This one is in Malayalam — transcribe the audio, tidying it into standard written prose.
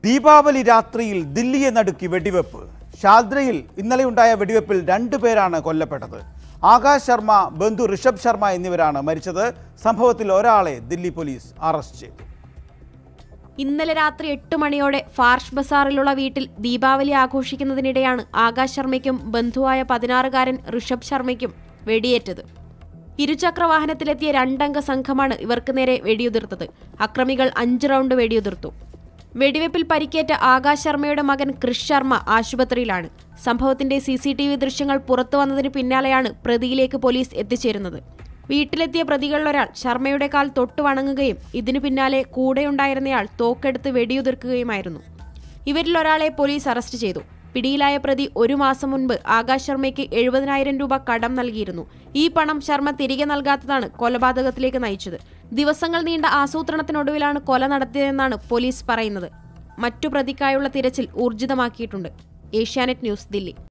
ദീപാവലി രാത്രിയിൽ ദില്ലിയെ നടുക്കി വെടിവെപ്പ്. ഷാദ്രയിൽ ഇന്നലെയുണ്ടായ വെടിവെപ്പിൽ 2 പേരാണ് കൊല്ലപ്പെട്ടത്. ആകാശ് ശർമ്മ, ബന്ധു ഋഷഭ് ശർമ്മ എന്നിവരാണ് മരിച്ചത്. സംഭവത്തിൽ ഒരാളെ ദില്ലി പോലീസ് അറസ്റ്റ് ചെയ്തു. ഇന്നലെ രാത്രി 8 മണിയോടെ ഫാർഷ് ബസാറിലുള്ള വീട്ടിൽ ദീപാവലി ആഘോഷിക്കുന്നതിനിടെയാണ് ആകാശ് ശർമ്മയ്ക്കും ബന്ധുവായ 16-കാരൻ ഋഷഭ് ശർമ്മയ്ക്കും വെടിയേറ്റത്. ഇരുചക്ര വാഹനത്തിലെത്തിയ 2 അംഗ സംഘമാണ് ഇവർക്ക് നേരെ വെടിയുതിർത്തത്. അക്രമികൾ 5 റൗണ്ട് വെടിയുതിർത്തു. വെടിവെപ്പിൽ പരിക്കേറ്റ ആകാശ് ശർമ്മയുടെ മകൻ ക്രിഷ് ശർമ്മ ആശുപത്രിയിലാണ്. സംഭവത്തിന്റെ CCTV ദൃശ്യങ്ങൾ പുറത്തു വന്നതിന് പിന്നാലെയാണ് പ്രതിയിലേക്ക് പോലീസ് എത്തിച്ചേരുന്നത്. വീട്ടിലെത്തിയ പ്രതികളിലൊരാൾ ശർമ്മയുടെ കാൽ തൊട്ടു വണങ്ങുകയും ഇതിനു പിന്നാലെ കൂടെയുണ്ടായിരുന്നയാൾ തോക്കെടുത്ത് വെടിയുതിർക്കുകയുമായിരുന്നു. ഇവരിൽ ഒരാളെ പോലീസ് അറസ്റ്റ് ചെയ്തു. പിടിയിലായ പ്രതി 1 മാസം മുൻപ് ആകാശ് ശർമ്മയ്ക്ക് 70,000 രൂപ കടം നൽകിയിരുന്നു. ഈ പണം ശർമ്മ തിരികെ നൽകാത്തതാണ് കൊലപാതകത്തിലേക്ക് നയിച്ചത്. ദിവസങ്ങൾ നീണ്ട ആസൂത്രണത്തിനൊടുവിലാണ് കൊല നടത്തിയതെന്നാണ് പോലീസ് പറയുന്നത്. മറ്റു പ്രതിക്കായുള്ള തിരച്ചിൽ ഊർജിതമാക്കിയിട്ടുണ്ട്. ഏഷ്യാനെറ്റ് ന്യൂസ്, ദില്ലി.